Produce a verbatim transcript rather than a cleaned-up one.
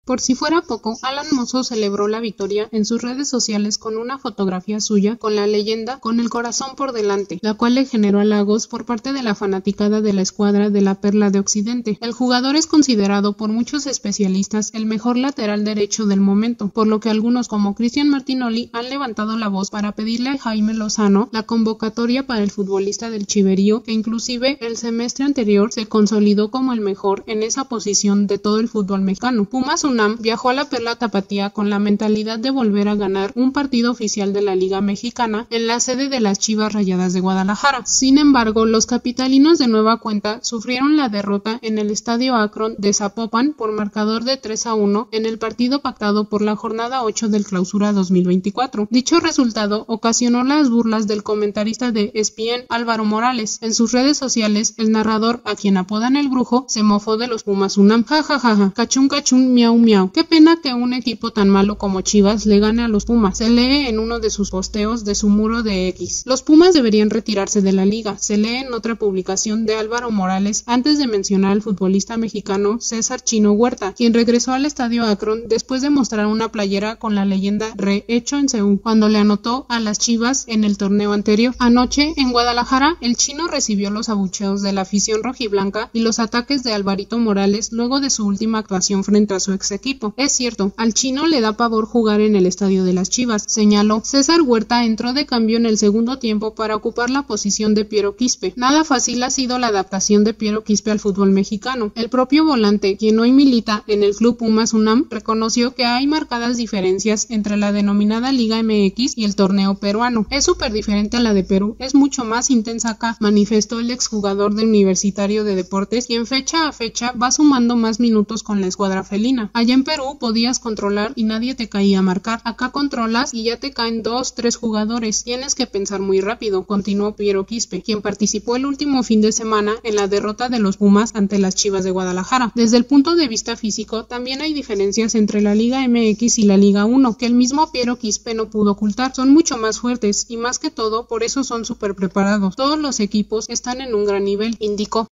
Por si fuera poco, Alan Mozo celebró la victoria en sus redes sociales con una fotografía suya con la leyenda "Con el corazón por delante", la cual le generó halagos por parte de la fanaticada de la escuadra de la Perla de Occidente. El jugador es considerado por muchos especialistas el mejor lateral derecho del momento, por lo que algunos como Cristian Martinoli han levantado la voz para pedirle a Jaime Lozano la convocatoria para el futbolista del Chiverío, que inclusive el semestre anterior se consolidó como el mejor en esa posición de todo el fútbol mexicano. Pumas UNAM viajó a la Perla Tapatía con la mentalidad de volver a ganar un partido oficial de la Liga Mexicana en la sede de las Chivas Rayadas de Guadalajara. Sin embargo, los capitalinos de nueva cuenta sufrieron la derrota en el Estadio Akron de Zapopan por marcador de tres a uno en el partido pactado por la jornada ocho del Clausura dos mil veinticuatro. Dicho resultado ocasionó las burlas del comentarista de E S P N, Álvaro Morales. En sus redes sociales, el narrador, a quien apodan el Brujo, se mofó de los Pumas UNAM. Ja ja ja ja, cachún cachún, miau miau. Qué pena que un equipo tan malo como Chivas le gane a los Pumas, se lee en uno de sus posteos de su muro de X. Los Pumas deberían retirarse de la liga, se lee en otra publicación de Álvaro Morales antes de mencionar al futbolista mexicano César Chino Huerta, quien regresó al Estadio Akron después de mostrar una playera con la leyenda "Re hecho en Seúl", cuando le anotó a las Chivas en el torneo anterior. Anoche, en Guadalajara, el Chino recibió los abucheos de la afición rojiblanca y los ataques de Alvarito Morales luego de su última actuación frente a su ex equipo. Es cierto, al Chino le da pavor jugar en el estadio de las Chivas, señaló. César Huerta entró de cambio en el segundo tiempo para ocupar la posición de Piero Quispe. Nada fácil ha sido la adaptación de Piero Quispe al fútbol mexicano. El propio volante, quien hoy milita en el club Pumas UNAM, reconoció que hay marcadas diferencias entre la denominada Liga M X y el torneo peruano. Es súper diferente a la de Perú, es mucho más intensa acá, manifestó el exjugador de Universitario de Deportes, quien fecha a fecha va sumando más minutos con la escuadra felina. Allá en Perú podías controlar y nadie te caía a marcar. Acá controlas y ya te caen dos, tres jugadores. Tienes que pensar muy rápido, continuó Piero Quispe, quien participó el último fin de semana en la derrota de los Pumas ante las Chivas de Guadalajara. Desde el punto de vista físico, también hay diferencias entre la Liga M X y la Liga uno, que el mismo Piero Quispe no pudo ocultar. Son mucho más fuertes y más que todo, por eso son súper preparados. Todos los equipos están en un gran nivel, indicó.